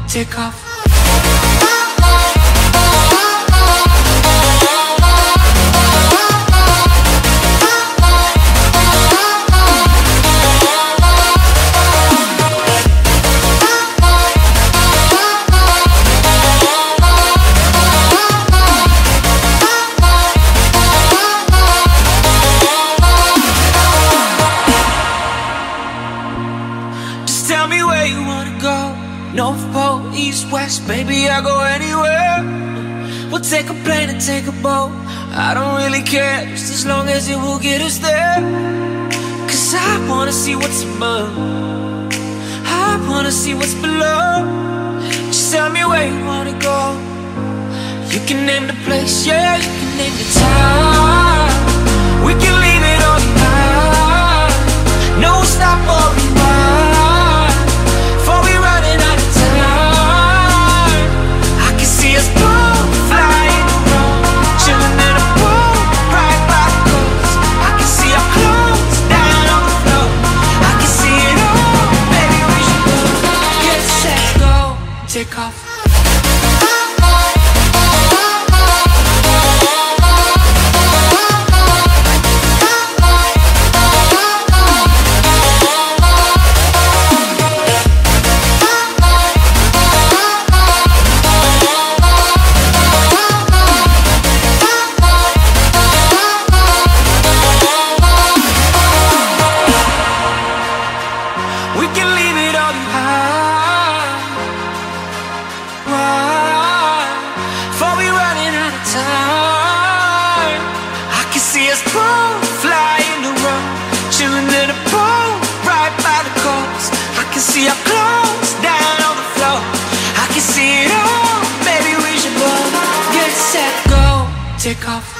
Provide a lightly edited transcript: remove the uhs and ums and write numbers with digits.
take off. Tell me where you wanna go. North Pole, East, West, baby, I go anywhere. We'll take a plane and take a boat, I don't really care, just as long as it will get us there. Cause I wanna see what's above, I wanna see what's below. Just tell me where you wanna go. You can name the place, yeah, you can name the time. We can leave it all behind. No stop or rewind. Take off. We can leave it all behind. Before we running out of time, I can see us both flying around, chilling in a pool right by the coast. I can see our clothes down on the floor. I can see it all, baby, we should both get set, go, take off.